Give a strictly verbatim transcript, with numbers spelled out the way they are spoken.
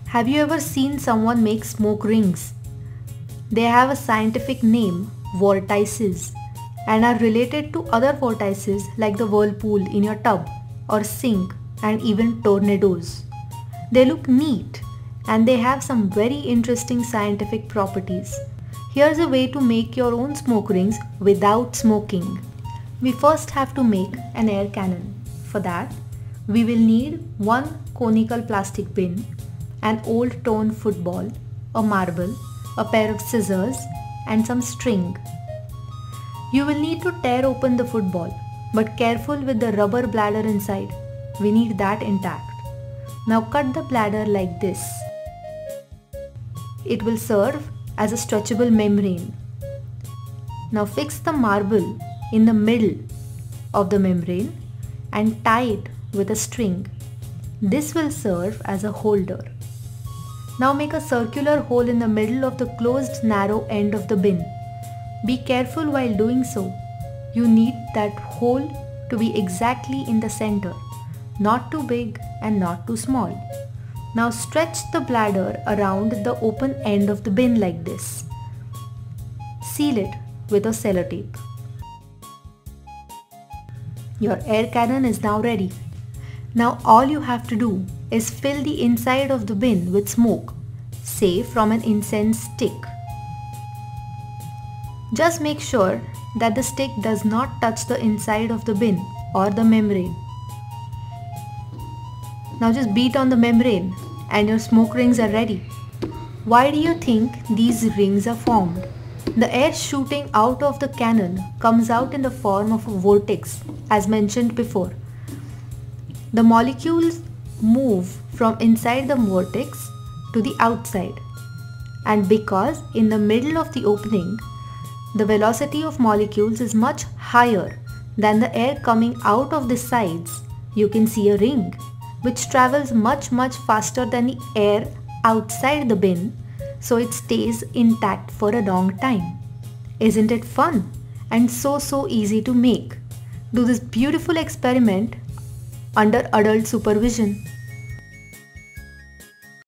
Have you ever seen someone make smoke rings? They have a scientific name, vortices, and are related to other vortices like the whirlpool in your tub or sink and even tornadoes. They look neat and they have some very interesting scientific properties. Here's a way to make your own smoke rings without smoking. We first have to make an air cannon. For that, we will need one conical plastic bin, an old torn football, a marble, a pair of scissors, and some string. You will need to tear open the football, but careful with the rubber bladder inside. We need that intact. Now cut the bladder like this. It will serve as a stretchable membrane. Now fix the marble in the middle of the membrane and tie it with a string. This will serve as a holder. Now make a circular hole in the middle of the closed narrow end of the bin. Be careful while doing so. You need that hole to be exactly in the center, not too big and not too small. Now stretch the bladder around the open end of the bin like this. Seal it with a cello tape. Your air cannon is now ready. Now all you have to do is fill the inside of the bin with smoke, say from an incense stick. Just make sure that the stick does not touch the inside of the bin or the membrane. Now just beat on the membrane and your smoke rings are ready. Why do you think these rings are formed? The air shooting out of the cannon comes out in the form of a vortex, as mentioned before. The molecules move from inside the vortex to the outside, and because in the middle of the opening, the velocity of molecules is much higher than the air coming out of the sides, you can see a ring which travels much much faster than the air outside the bin, so it stays intact for a long time. Isn't it fun and so so easy to make? Do this beautiful experiment under adult supervision.